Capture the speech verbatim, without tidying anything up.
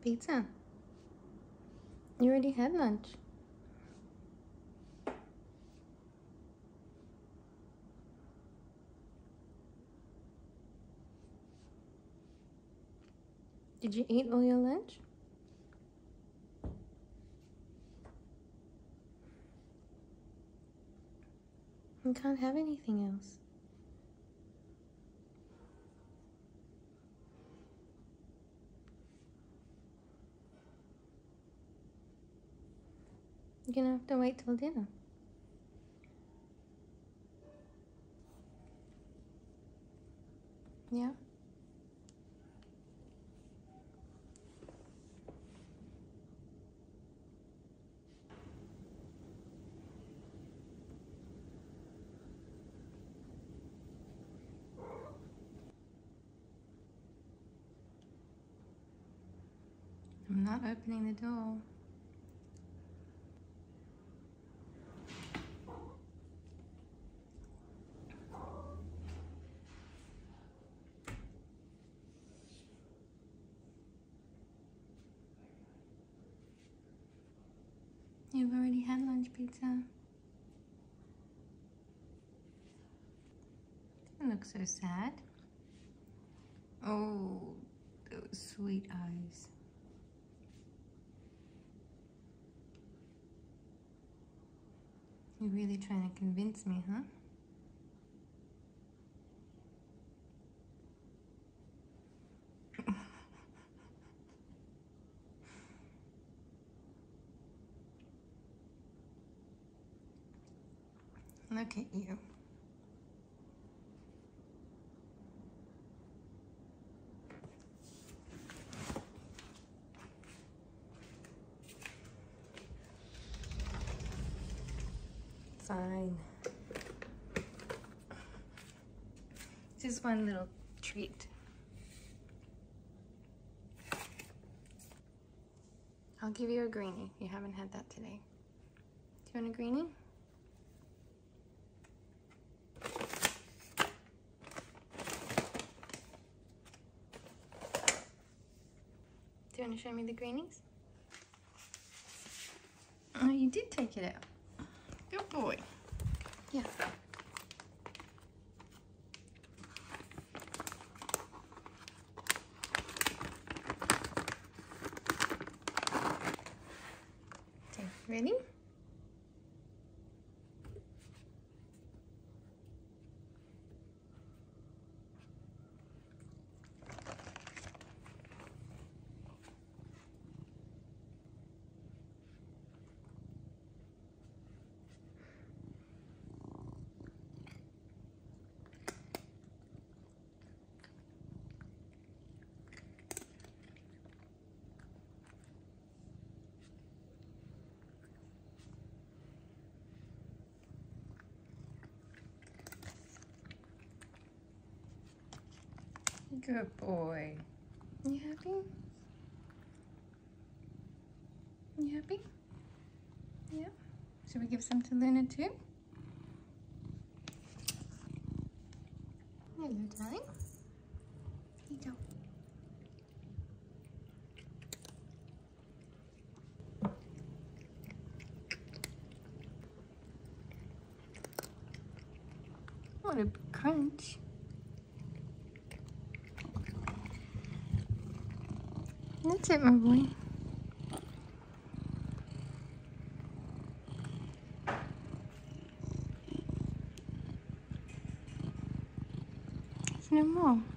Pizza. You already had lunch. Did you eat all your lunch? You can't have anything else. You're gonna have to wait till dinner. Yeah? I'm not opening the door. You've already had lunch, Pizza. You look so sad. Oh, those sweet eyes. You're really trying to convince me, huh? Look at you. Fine. Just one little treat. I'll give you a greenie. You haven't had that today. Do you want a greenie? Do you want to show me the greenies? Oh, you did take it out. Good boy. Yeah. Okay, ready? Good boy. You happy? You happy? Yeah. Should we give some to Luna too? Hello, darling. Here you go. What a crunch. That's it, my boy. There's no more.